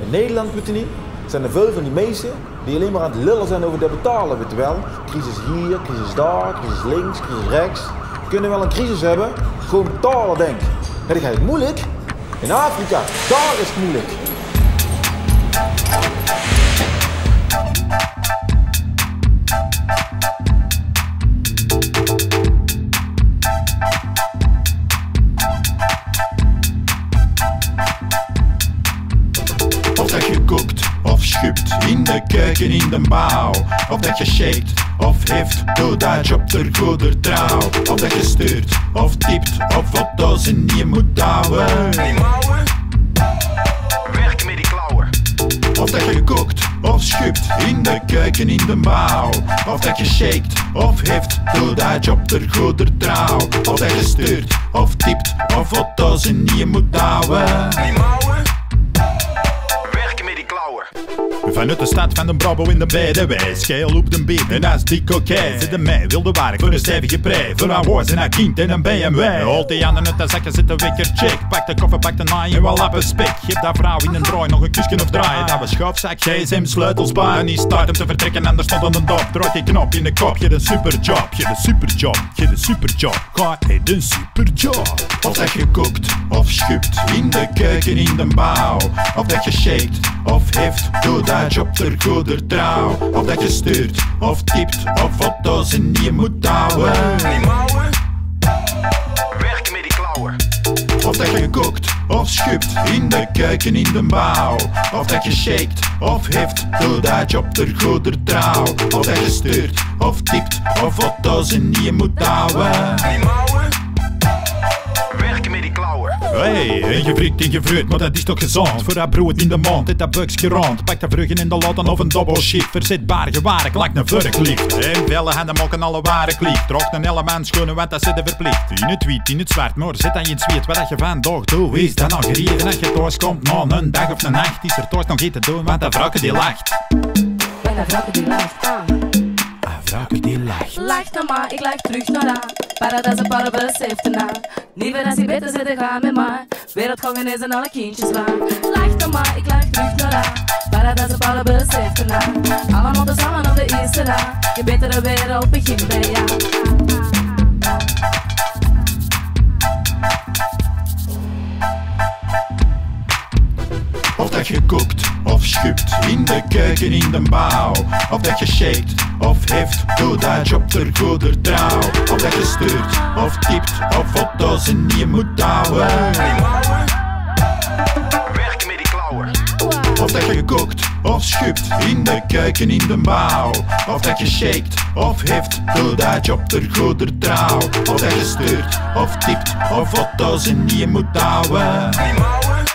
In Nederland, weet je niet, zijn er veel van die mensen die alleen maar aan het lullen zijn over dat betalen, weet je wel. Crisis hier, crisis daar, crisis links, crisis rechts. We kunnen wel een crisis hebben, gewoon betalen denk. Ja, dat gaat moeilijk. In Afrika, daar is het moeilijk. Of dat je kookt of schupt in de keuken in de bouw. Of dat je shakt of heft, doe dat op ter goeder trouw. Of dat je stuurt of typt of foto's en je moet houden. Die mouwen, werk met die klauwen. Of dat je kookt of schupt in de keuken in de bouw. Of dat je shakt of heft, doe dat op ter goeder trouw. Of dat je stuurt of typt of foto's en je moet houden. Die mouwen, werk met die klauwen. Vanuit de stad van de Brabo in de BDW, scheel op de beat en dat is dik oké. Zit de mij, wilde werk voor een stevige prei, voor een woord en een kind en een BMW. Holt die handen uit de zakken, zit de wekker check. Pak de koffer, pak de naai en wel lappen spek. Geef dat vrouw in een draai nog een kusje of draaien. Dat was schuifzak, gsm, sleutels bij. En die start om te vertrekken en er stond aan de dop. Draait die knop in de kop, je de superjob, je de superjob, je de superjob. Ga je de superjob. Of dat je kookt of schupt in de keuken in de bouw. Of dat je shakt of heft, doe dat op ter goeder trouw. Of dat je stuurt of typt of foto's en je moet houden. Die mouwen, werk met die klauwen. Of dat je kookt of schupt in de keuken in de bouw. Of dat je shakt of heft, doe dat op ter goeder trouw. Of dat je stuurt of typt of foto's en je moet houden. Die mouwen, werk met die klauwen. Hey, en je frikt en je fruit, maar dat is toch gezond? Voor dat brood in de mond, het dat buksje rond. Pak de vruchten in de loten of een double shift. Verzetbaar gewaren, klak een verklift. En vellen handen mokken alle ware kliek. Trok een element schoenen, want dat zit er verplicht. In het wit, in het zwart, maar zit aan je het zweet. Wat dat je vandaag doet, is dat nog gereden. Als je thuis komt na een dag of een nacht, is er thuis nog iets te doen, want dat vrouwke die lacht. En dat vrouwke die lacht, Vrouwke die lacht. lacht dan maar, ik lach terug naar haar. Paradijs en parabus heeft de naam. Liever als hij beter zit, dan ga met mij. Wereldgangen is en alle kindjes waar. Lach dan maar, ik lach terug naar haar. Paradijs en parabus heeft de naam. Allemaal samen op de eerste dag. Je betere wereld begint bij jou. Of dat je kookt of schupt in de keuken in de bouw. Of dat je shakt of heft, doe dat op ter goeder trouw. Of dat je stuurt of typt of foto's en je moet houden. Die mouwen, werk met die klauwen. Of dat je kookt of schupt in de keuken in de bouw. Of dat je shakt of heft, doe dat op ter goeder trouw. Of dat je stuurt of typt of foto's en je moet houden. Die mouwen,